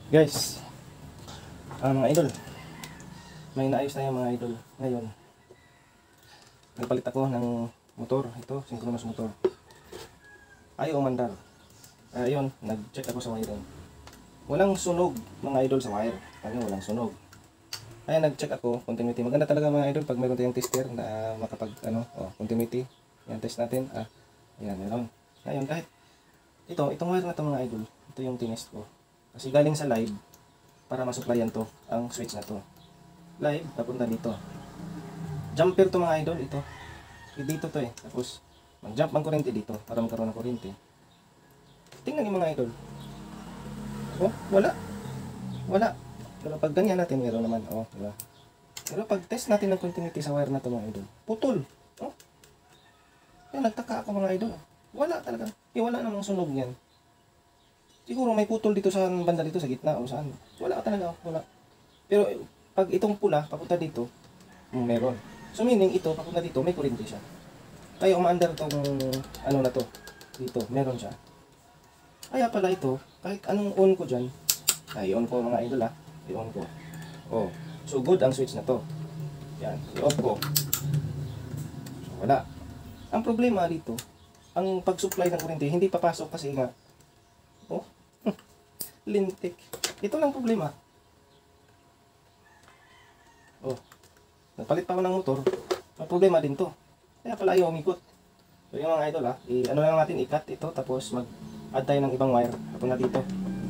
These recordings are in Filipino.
Guys, mga idol, may naayos na yung mga idol. Ngayon, nagpalit ako ng motor. Ito, synchronous motor. Ayaw umandar. Ayun, nag-check ako sa wiring. Walang sunog mga idol sa wire. Ano, walang sunog. Kaya nag-check ako, continuity. Maganda talaga mga idol pag mayroon tayong tester na makapag, continuity. Yan, test natin. Ayan, meron. Ngayon, kahit itong wire na to mga idol, ito yung tinest ko. Kasi galing sa live, para masupplyan to, ang switch na to. Live, papunta dito. Jumper to mga idol, ito. Dito to eh. Tapos, mag-jump ang kuryente dito, para magkaroon ng kuryente. Tingnan niyo mga idol. Oh, wala. Wala. Pero pag ganyan natin, meron naman. Oh, diba? Pero pag test natin ng continuity sa wire na to mga idol, putol. Oh. Yan, nagtaka ako mga idol. Wala talaga. Wala namang sunog yan. Siguro may putol dito sa banda dito sa gitna o saan. Wala talaga, wala. Pero pag itong pula papunta dito, meron. So meaning ito papunta dito may kuryente siya. Kaya umaandar tong ano na to. Dito, meron siya. Kaya pala ito, kahit anong on ko diyan, i-on ko mga idol i-on ko. Oh, so good ang switch na to. Yan, i-off ko. So, wala. Ang problema dito, ang pag-supply ng kuryente hindi papasok kasi nga lintik. Ito lang problema. Oh. Nagpalit pa ako ng motor. May problema din to. Kaya pala ayaw umikot. So yung mga idol ano lang natin i-cut ito tapos mag-add tayo ng ibang wire. Papunta dito.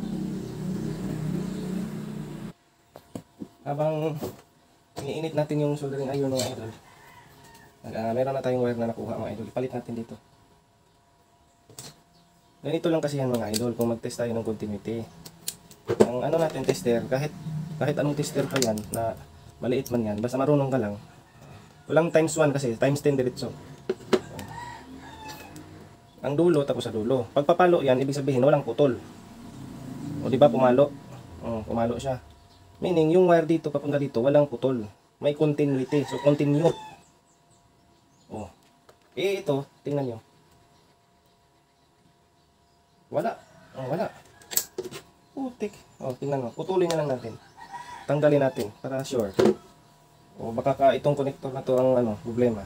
Habang iniinit natin yung soldering iron mga idol. Meron na tayong wire na nakuha mga idol. Ipalit natin dito. Ganito lang kasi yan mga idol kung mag-test tayo ng continuity. Ang ano natin tester, kahit anong tester pa yan na maliit man yan, basta marunong ka lang. Walang times 1 kasi, times 10 diretso. Ang dulo tapos sa dulo. Pagpapalo yan, ibig sabihin walang putol. O di ba pumalo? Pumalo siya. Meaning yung wire dito papunta dito, walang putol. May continuity. So continue. Oh. Ito, tingnan nyo. Wala. Wala. Putik. Tingnan mo. Putulin na lang natin. Tanggalin natin para sure. Baka itong connector na to ang problema.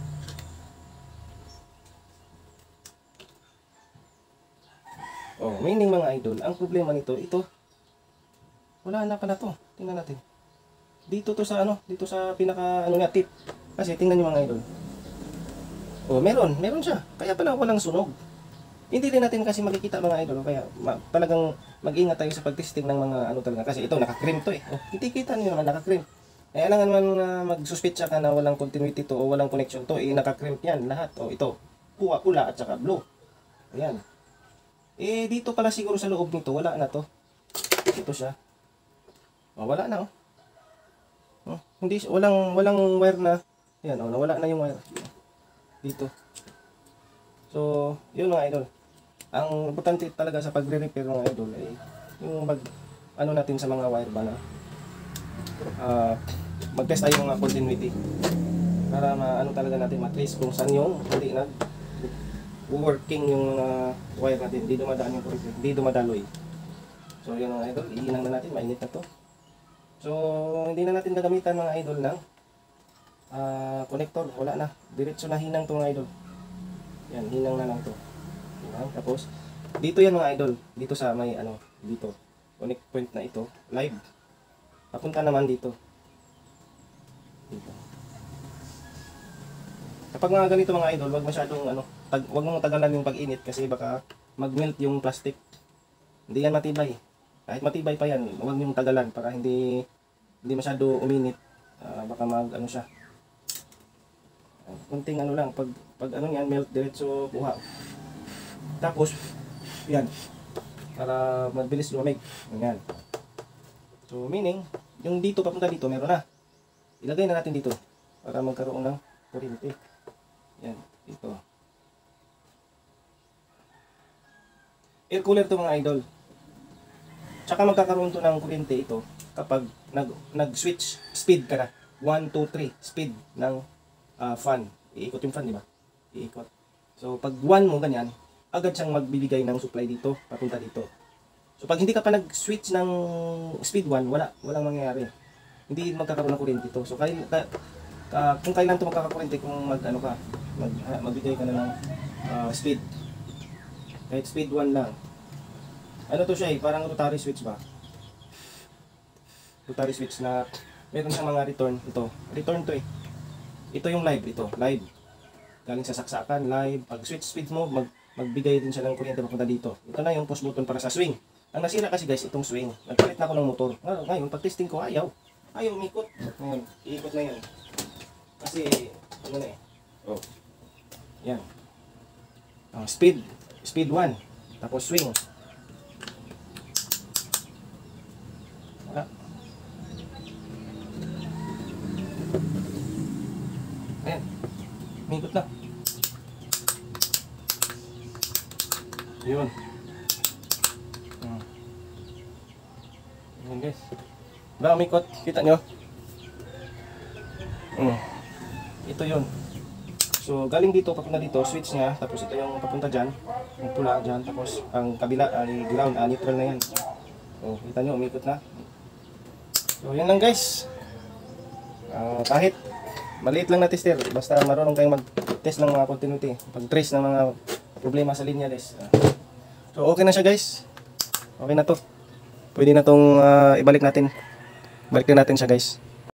Meaning mga idol, ang problema nito, ito. Wala na pala to. Tingnan natin. Dito to sa dito sa pinaka niya tip. Kasi tingnan niyo mga idol. Meron siya. Kaya pala walang sunog. Hindi din natin kasi makikita mga idol, kaya talagang mag-ingat tayo sa pag-testing ng mga talaga kasi ito naka-cream to eh. Hindi kita niyo naman naka-cream. Kaya alangan man mag-suspetsa ka na walang continuity to o walang connection to, naka-cream yan lahat. Ito, pula at saka blue. Ayan. Dito pala siguro sa loob nito, wala na to. Ito siya. Wala na Hindi walang wire na. Ayan, nawala na yung wire. Dito. So, yun mga idol. Ang importante talaga sa pagre-repair mga idol ay yung natin sa mga wire ba na mag-test tayo mga continuity para talaga natin matrace kung saan yung hindi working yung wire natin, hindi dumadaan yung kuryente, hindi dumadaloy. So yun mga idol, iinang na natin, mainit na to. So hindi na natin gagamitan mga idol ng connector, wala na, diretso na hinang to mga idol. Yan, hinang na lang to. Tapos dito yan mga idol, dito sa may dito connect point na ito, live papunta naman dito. Kapag mga ganito mga idol, wag masyadong wag mong tagalan yung pag-init kasi baka mag-melt yung plastic. Hindi yan matibay. Kahit matibay pa yan, wag niyong tagalan para hindi masyado uminit. Baka siya. Kunting lang, pag yan, melt diretso buha. Tapos yan, para mabilis lumamig. Ganyan. So meaning, yung dito papunta dito meron na. Ilagay na natin dito para magkaroon ng kuryente. Yan, dito. Air cooler to mga idol. Tsaka magkakaroon to ng kuryente ito kapag nag-switch speed ka na. 1, 2, 3 speed ng fan. Iikot yung fan, di ba? Iikot. So pag 1 mo ganyan, agad siyang magbibigay ng supply dito, papunta dito. So pag hindi ka pa nag-switch ng speed 1, walang mangyayari. Hindi magkakaroon ng kuryente ito. So kung kailan ito magkakakuryente, kung magbigay ka na ng speed. Kahit speed 1 lang. Ano to siya parang rotary switch ba? Rotary switch na meron siyang mga return. Return to Ito yung live, live. Galing sa saksakan, live. Pag switch speed mo, magbigay din siya ng kuryente papunta dito. Ito na yung push button para sa swing. Ang nasira kasi guys, itong swing. Nagpalit na ako ng motor. Ngayon, pag testing ko, ayaw umikot. Ngayon, iikot na yan. Kasi, ano na yan. Speed 1. Tapos swing. Ayan. Umikot na. Yun. Ayan guys. Ba, umikot. Kita nyo? Ito yun. So, galing dito, papunta dito, switch niya. Tapos ito yung papunta dyan. Yung pula dyan. Tapos, ang kabila ay ground, neutral na yan. So, kita nyo, umikot na. So, yan lang guys. Kahit maliit lang na tester, basta marunong kayong mag-test ng mga continuity. Pag-trace ng mga problema sa linya guys. So, okay na siya guys. Okay na to. Pwede na tong ibalik natin. Balik na natin siya guys.